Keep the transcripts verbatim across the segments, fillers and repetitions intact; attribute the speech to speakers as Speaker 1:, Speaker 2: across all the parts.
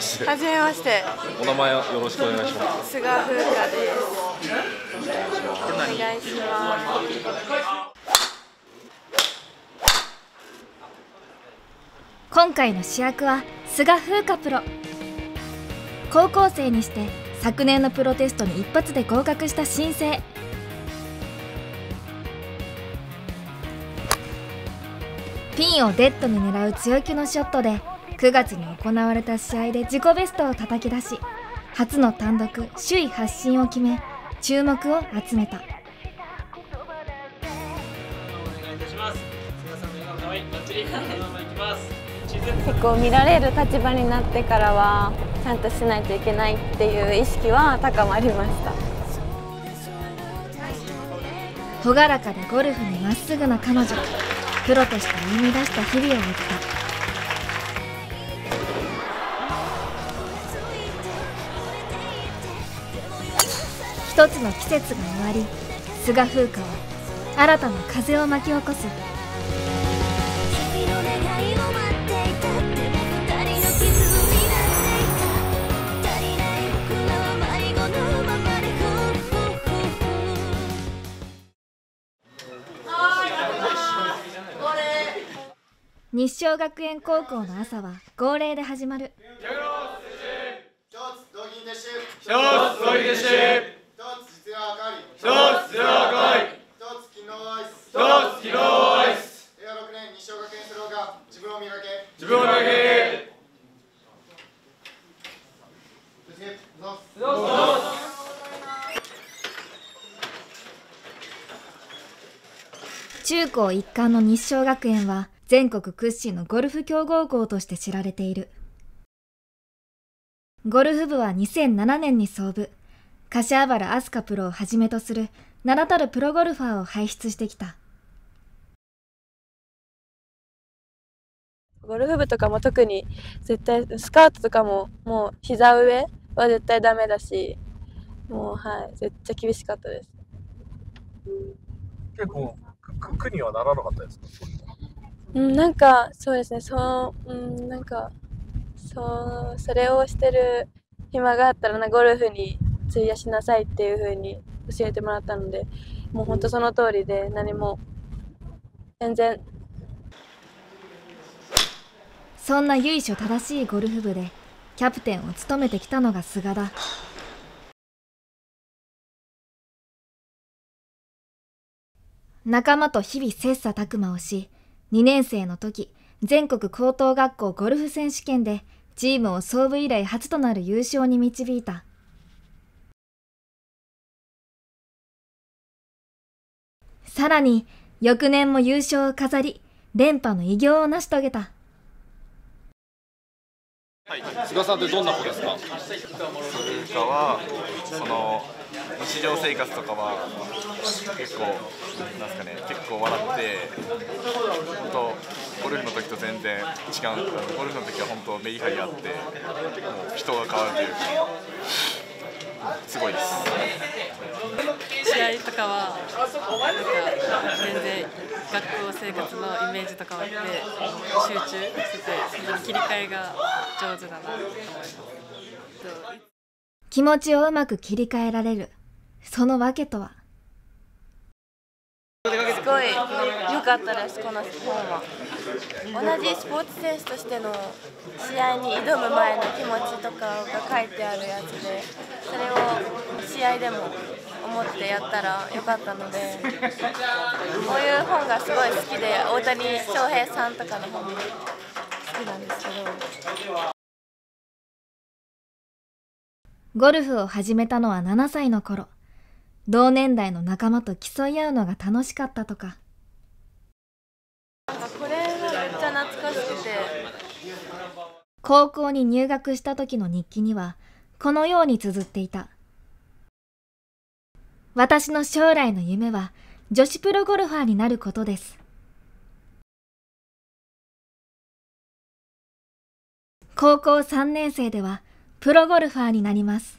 Speaker 1: して。
Speaker 2: はじめまして。
Speaker 1: お名前よろしくお願いします。
Speaker 2: 菅風花です。お願いします。
Speaker 3: 今回の主役は菅風花プロ。高校生にして昨年のプロテストに一発で合格した新星。ピンをデッドに狙う強気のショットでくがつに行われた試合で自己ベストを叩き出し、初の単独首位発進を決め注目を集めた。
Speaker 2: 結構見られる立場になってからはちゃんとしないといけないっていう意識は高まりました。
Speaker 3: 朗らかでゴルフにまっすぐな彼女、プロとして歩み出した日々を追った。一つの季節が終わり、菅風花は新たな風を巻き起こす。日照学園高校の朝は号令で始まる。
Speaker 4: 一つ同銀撤収。
Speaker 1: 一つ同銀撤収。
Speaker 4: 一つ実業赤い。
Speaker 1: 一つ実業赤い。
Speaker 4: 一つ勤労アイス。
Speaker 1: 一つ勤労アイス。
Speaker 4: れいわろくねん日照学園スローガン、自分を磨け。
Speaker 1: 自分を磨け。
Speaker 3: 中高一貫の日照学園は全国屈指のゴルフ強豪校として知られている。ゴルフ部はにせんななねんに創部、柏原明日香プロをはじめとする名だたるプロゴルファーを輩出してきた。
Speaker 2: ゴルフ部とかも特に絶対スカートとかももう膝上は絶対ダメだし、もうはい絶対厳しかったです。
Speaker 5: 結構苦にはならなかったですか？
Speaker 2: うん、なんかそうですね、そう、うん、なんかそうそれをしてる暇があったらなゴルフに費やしなさいっていう風に教えてもらったので、もう本当その通りで何も全然。
Speaker 3: そんな由緒正しいゴルフ部でキャプテンを務めてきたのが菅だ。仲間と日々切磋琢磨をし、にねん生の時全国高等学校ゴルフ選手権でチームを創部以来初となる優勝に導いた。さらに翌年も優勝を飾り、連覇の偉業を成し遂げた。
Speaker 1: はい、菅さんってどんな子ですか？
Speaker 6: 風花はその日常生活とかは結構なんですかね、結構笑って本当ゴルフの時と全然違う。ゴルフの時は本当メリハリあってもう人が変わるというかすごいです。
Speaker 7: 試合とかはなんか全然学校生活のイメージとかもあって集中してて切り替えが上手だなと思います。
Speaker 3: 気持ちをうまく切り替えられるその訳とは。
Speaker 2: すごい良かったです、この本は。同じスポーツ選手としての試合に挑む前の気持ちとかが書いてあるやつで、それを試合でも思ってやったらよかったので、こういう本がすごい好きで、大谷翔平さんとかの本も好きなんですけど。
Speaker 3: ゴルフを始めたのはななさいの頃。同年代の仲間と競い合うのが楽しかったとか。
Speaker 2: これがめっちゃ懐かしくて、
Speaker 3: 高校に入学した時の日記にはこのように綴っていた。私の将来の夢は女子プロゴルファーになることです。高校さんねん生ではプロゴルファーになります。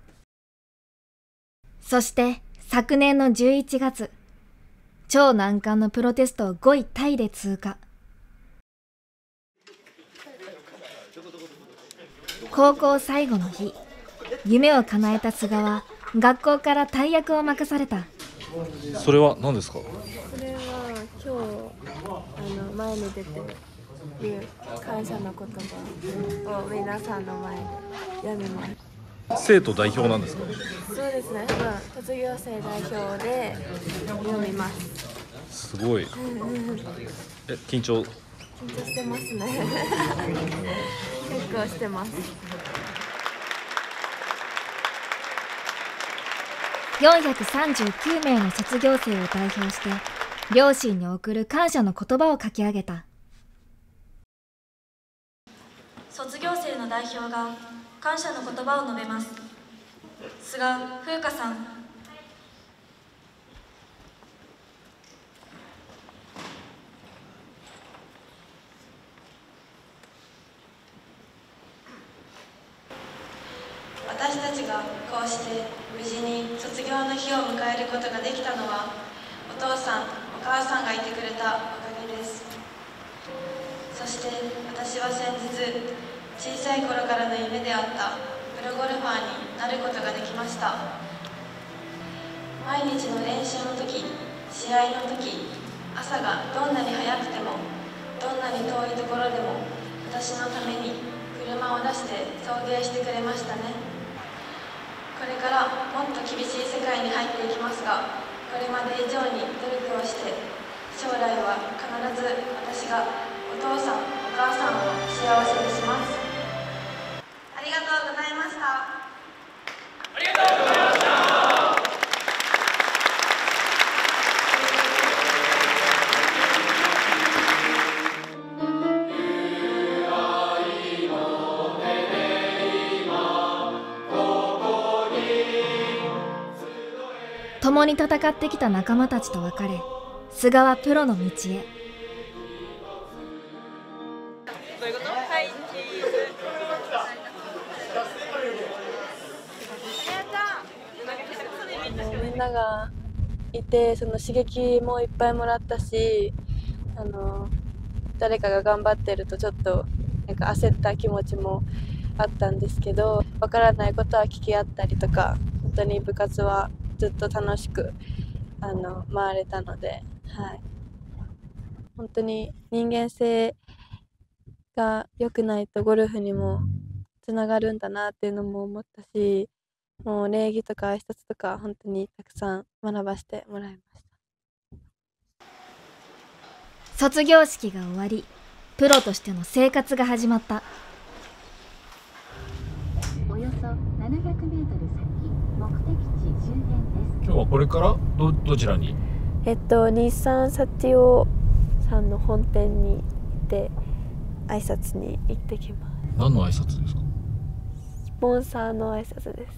Speaker 3: そして昨年のじゅういちがつ、超難関のプロテストをごいタイで通過。 高校最後の日、夢を叶えた菅は学校から大役を任された。
Speaker 5: それは何ですか？
Speaker 2: それは今日あの前に出て言う感謝の言葉を皆さんの前で読みます。
Speaker 5: 生徒代表なんですか？
Speaker 2: そうですね、まあ、卒業生代表で読みます。
Speaker 5: すごい。え、緊張？
Speaker 2: 緊張してますね結構してます。
Speaker 3: よんひゃくさんじゅうきゅうめいの卒業生を代表して両親に送る感謝の言葉を書き上げた。
Speaker 8: 卒業生の代表が感謝の言葉を述べます。菅風花さん。私たちがこうして無事に卒業の日を迎えることができたのは、お父さんお母さんがいてくれたおかげです。そして私は先日小さい頃からの夢であったプロゴルファーになることができました。毎日の練習の時、試合の時、朝がどんなに早くてもどんなに遠いところでも私のために車を出して送迎してくれましたね。これからもっと厳しい世界に入っていきますが、これまで以上に努力をして将来は必ず私がお父さんお母さんを幸せにします。ありがとうございました。
Speaker 1: ありがとうございました。
Speaker 3: 共に戦ってきた仲間たちと別れ、菅はプロの道へ。
Speaker 7: どういうこと？はい、チーズ。
Speaker 2: みんながいて、その刺激もいっぱいもらったし、あの誰かが頑張ってるとちょっとなんか焦った気持ちもあったんですけど、わからないことは聞き合ったりとか、本当に部活はずっと楽しくあの回れたので、はい、本当に人間性が良くないとゴルフにもつながるんだなっていうのも思ったし、もう礼儀とか挨拶とか本当にたくさん学ばせてもらいました。
Speaker 3: 卒業式が終わり、プロとしての生活が始まった。
Speaker 9: およそななひゃくメートル先、目的地周辺です。
Speaker 5: 今日はこれからどどちらに？
Speaker 2: えっと日産サティオさんの本店に行って挨拶に行ってきます。
Speaker 5: 何の挨拶ですか？
Speaker 2: スポンサーの挨拶です。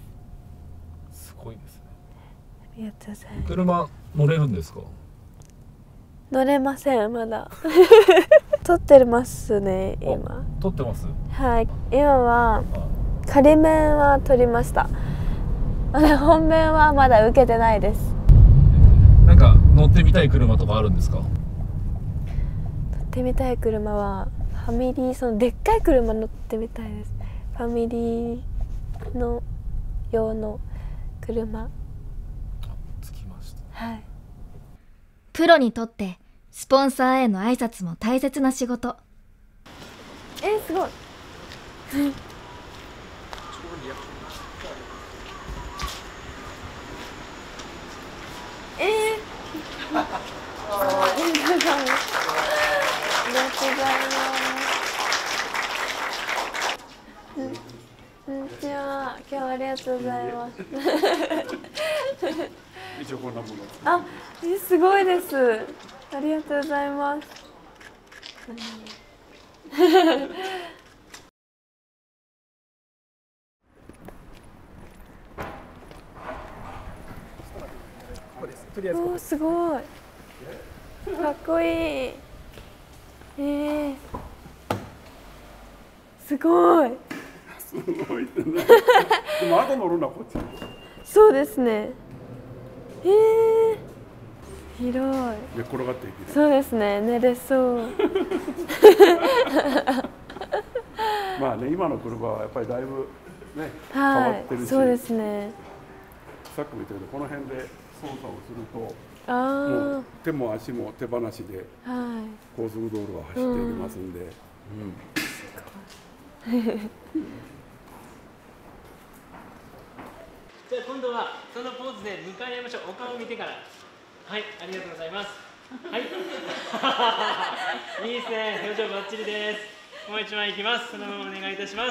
Speaker 5: すごいですね。
Speaker 2: ありがとうございます。
Speaker 5: 車乗れるんですか？
Speaker 2: 乗れません、まだ撮ってますね今。
Speaker 5: 撮ってます？
Speaker 2: はい、今は仮面は撮りました。本面はまだ受けてないです。
Speaker 5: なんか乗ってみたい車とかあるんですか？
Speaker 2: 乗ってみたい車はファミリー、そのでっかい車乗ってみたいです。ファミリーの用の車。
Speaker 5: 着きました。
Speaker 2: はい。
Speaker 3: プロにとってスポンサーへの挨拶も大切な仕事。
Speaker 2: えー、すごいえー、ありがとうございます。ありがとうございます。こんにちは。今日はありがとうございます。
Speaker 10: 一応こんなもの。
Speaker 2: あ、え、すごいです。ありがとうございます。おー、すごい。かっこいい。えー、すごい。
Speaker 10: すごい。でもあと乗るのはこっち。
Speaker 2: そうですね。えー、広い。
Speaker 10: 寝転がっていける。
Speaker 2: そうですね。寝れそう。
Speaker 10: まあね、今の車はやっぱりだいぶね、変わ
Speaker 11: はい、
Speaker 10: ってるし、
Speaker 11: そうですね。
Speaker 10: さっきも言ったけど、この辺で操作をすると、
Speaker 11: あ
Speaker 10: もう手も足も手放しで
Speaker 11: はい、
Speaker 10: 高速道路を走っていますんで。うん
Speaker 1: じゃあ今度はそのポーズで向かい合いましょう。お顔を見てから。はい、ありがとうございます。はい。いいですね。表情バッチリです。もう一枚いきます。そのままお願いいたします。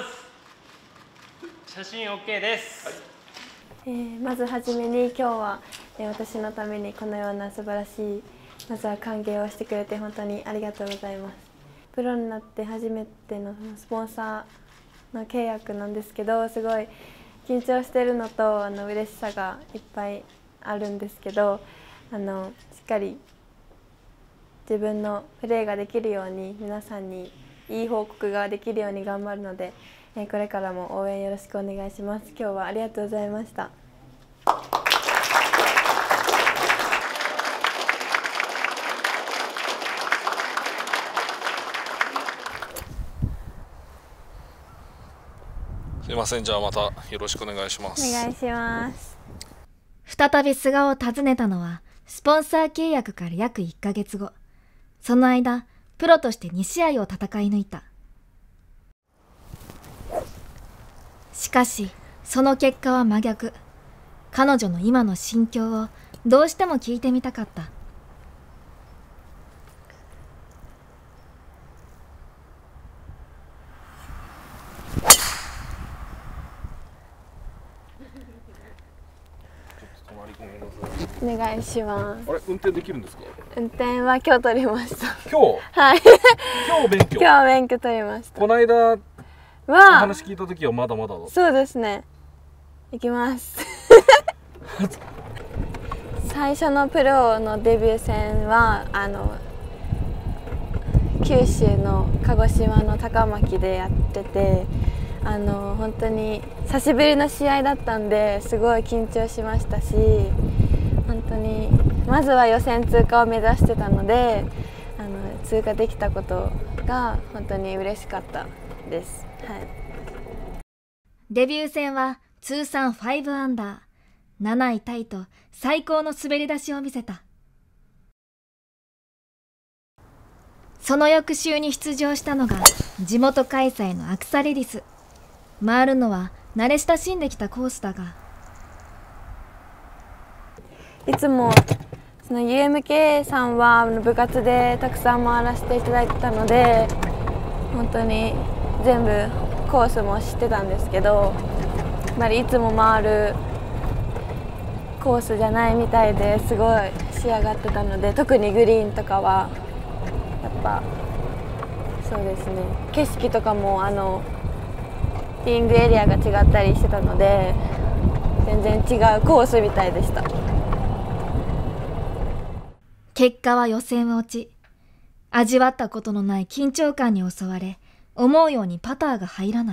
Speaker 1: 写真 OK です。はい、
Speaker 11: えー、まずはじめに今日は、えー、私のためにこのような素晴らしいまずは歓迎をしてくれて本当にありがとうございます。プロになって初めてのスポンサーの契約なんですけど、すごい緊張してるのとあの嬉しさがいっぱいあるんですけど、あのしっかり自分のプレーができるように皆さんにいい報告ができるように頑張るので、えこれからも応援よろしくお願いします。今日はありがとうございました。
Speaker 5: すいません、じゃあまたよろしくお願いします。
Speaker 11: お願いします。
Speaker 3: 再び菅を訪ねたのはスポンサー契約から約いっかげつご。その間プロとしてにしあいを戦い抜いた。しかしその結果は真逆。彼女の今の心境をどうしても聞いてみたかった。
Speaker 11: お願いします。
Speaker 5: あれ、運転できるんですか？
Speaker 11: 運転は今日取りました。
Speaker 5: 今日？
Speaker 11: はい。
Speaker 5: 今日勉強。
Speaker 11: 今日勉強取りました。
Speaker 5: この間はお話聞いた時はまだまだだ。
Speaker 11: そうですね。行きます。最初のプロのデビュー戦はあの九州の鹿児島の高牧でやってて、あの本当に久しぶりの試合だったんですごい緊張しましたし、本当にまずは予選通過を目指してたので、あの通過できたことが本当に嬉しかったです。はい、
Speaker 3: デビュー戦は通算ごアンダー、なないタイと最高の滑り出しを見せた。その翌週に出場したのが地元開催のアクサレディス。回るのは慣れ親しんできたコースだが、
Speaker 11: いつもその ユーエムケー さんは部活でたくさん回らせていただいてたので、本当に全部コースも知ってたんですけど、やっぱりいつも回るコースじゃないみたいですごい仕上がってたので、特にグリーンとかはやっぱそうですね、景色とかもあのティーイングエリアが違ったりしてたので全然違うコースみたいでした。
Speaker 3: 結果は予選落ち。味わったことのない緊張感に襲われ、思うようにパターが入らない。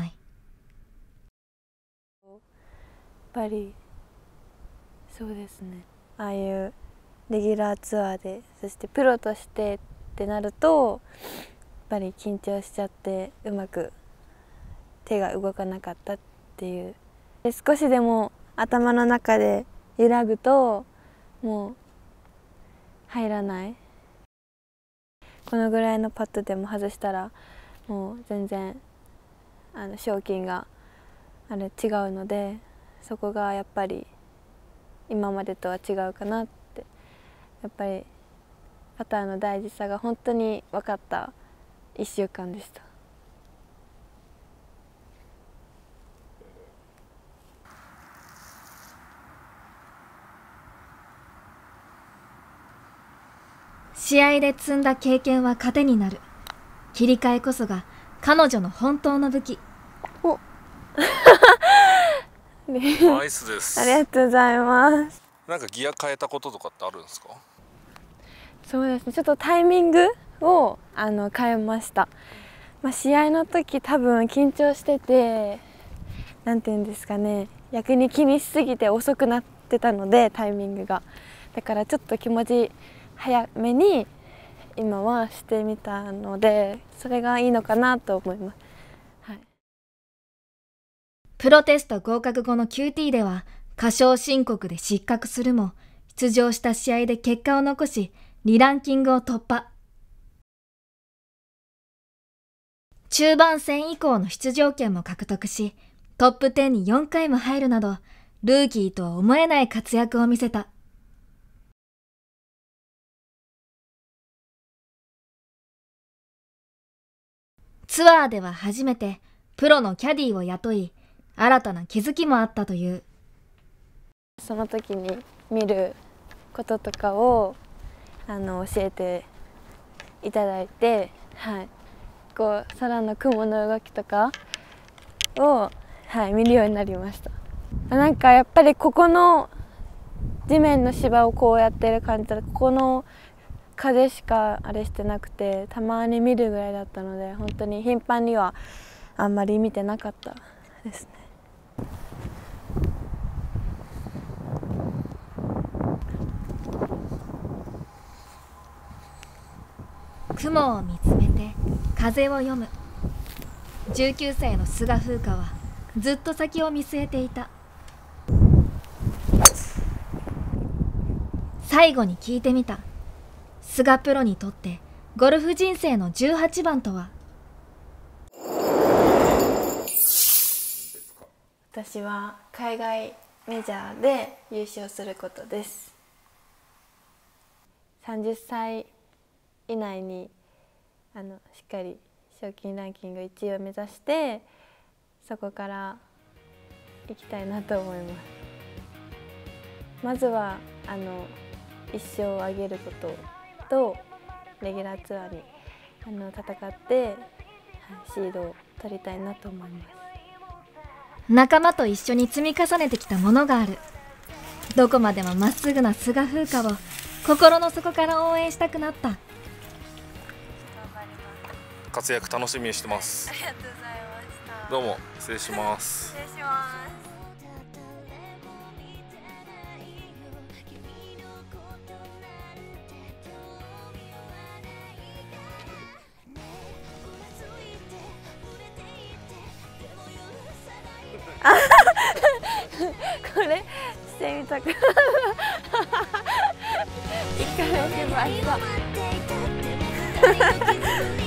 Speaker 11: やっぱりそうですね、ああいうレギュラーツアーで、そしてプロとしてってなるとやっぱり緊張しちゃってうまく手が動かなかったっていう。で少しでも頭の中で揺らぐともう入らない。このぐらいのパットでも外したらもう全然あの賞金があれ違うので、そこがやっぱり今までとは違うかなって、やっぱりパターの大事さが本当に分かったいっしゅうかんでした。
Speaker 3: 試合で積んだ経験は糧になる。切り替えこそが彼女の本当の武器。
Speaker 11: お
Speaker 5: ナイスです。
Speaker 11: ありがとうございます。
Speaker 5: なんかギア変えたこととかってあるんですか？
Speaker 11: そうですね、ちょっとタイミングをあの変えました。まあ、試合の時多分緊張してて、なんていうんですかね、逆に気にしすぎて遅くなってたので、タイミングがだからちょっと気持ち早めに今はしてみたので、それがいいのかなと思います。
Speaker 3: プロテスト合格後の キューティー では過小申告で失格するも、出場した試合で結果を残し、にランキングを突破。中盤戦以降の出場権も獲得し、トップじゅうによんかいも入るなど、ルーキーとは思えない活躍を見せた。ツアーでは初めてプロのキャディーを雇い、新たな気づきもあったという。
Speaker 11: その時に見ることとかをあの教えていただいて、はい、こう空の雲の動きとかを、はい、見るようになりました。なんかやっぱりここの地面の芝をこうやってる感じだと、ここの風しかあれしてなくて、たまに見るぐらいだったので、本当に頻繁にはあんまり見てなかったですね。
Speaker 3: 雲を見つめて風を読む。じゅうきゅうさいの菅風花はずっと先を見据えていた。最後に聞いてみた。菅プロにとってゴルフ人生のじゅうはちばんとは。
Speaker 11: 私は海外メジャーで優勝することです。さんじゅっさい以内にあのしっかり賞金ランキングいちいを目指して、そこから行きたいなと思います。まずはあの一勝を挙げることと、レギュラーツアーにあの戦って、はい、シードを取りたいなと思います。
Speaker 3: 仲間と一緒に積み重ねてきたものがある。どこまでもまっすぐな菅風花を心の底から応援したくなった。
Speaker 6: 活躍楽しみにしてます。
Speaker 11: ありがとうございました。
Speaker 6: どうも失礼します。
Speaker 11: 失礼します。これしてみたく一回しました。